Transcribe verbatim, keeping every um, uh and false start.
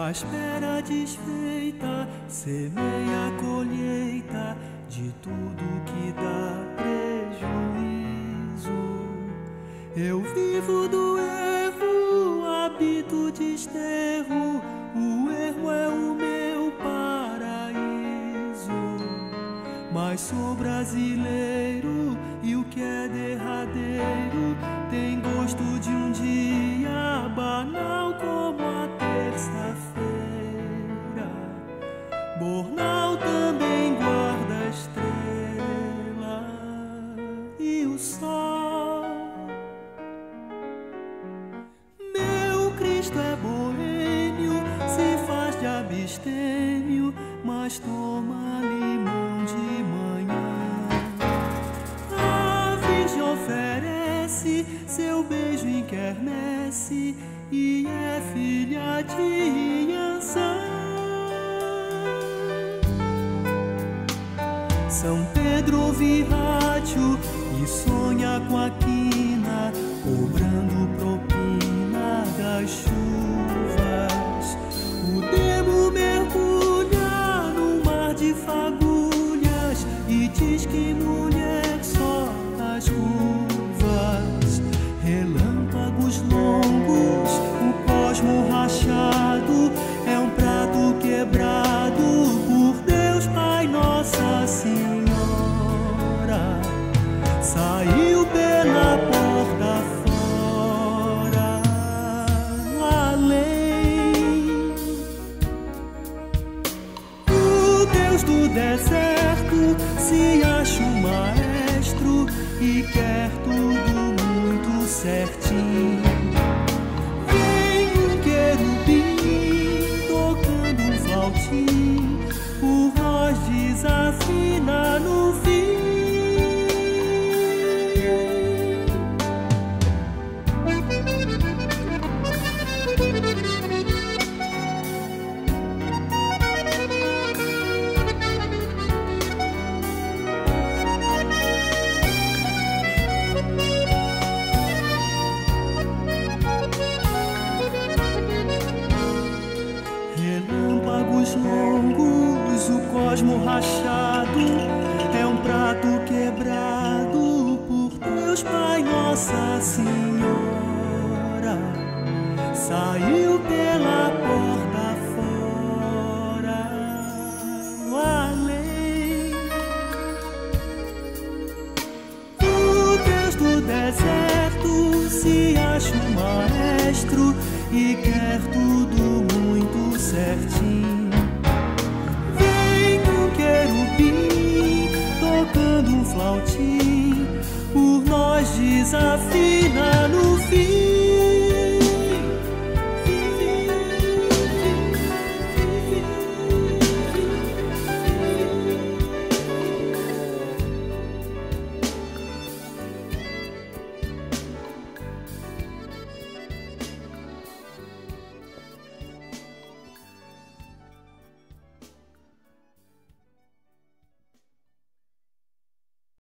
à espera desfeita, semeia a colheita de tudo que dá prejuízo. Eu vivo do erro, habito desterro, o erro é o meu paraíso. Mas sou brasileiro e o que é derradeiro tem gosto de um dia banal como a terça-feira. Bornal também guarda a estrela e o sol. Meu Cristo é boêmio, se faz de abstêmio, mas toma limão de manhã. A Virgem oferece seu beijo em quermesse e é filha de Iansã. São Pedro ouve rádio e sonha com a quina, cobrando propina das chuvas. O demo mergulha no mar de fagulhas e diz que mulher só as curvas. Relâmpagos longos, o cosmo rachado é um prato quebrado por Deus Pai Nossa Senhora. Saiu pela porta fora, além. O Deus do deserto se acha um maestro e quer tudo muito certinho. Vem um querubim tocando um flautim, por nós desafina no fim. Relâmpagos longos, o cosmo rachado é um prato quebrado por Deus Pai Nossa Senhora. Saiu pela porta fora, no além. O Deus do deserto se acha um maestro e quer tudo muito certinho. Vem um querubim tocando um flautim, por nós desafina no fim.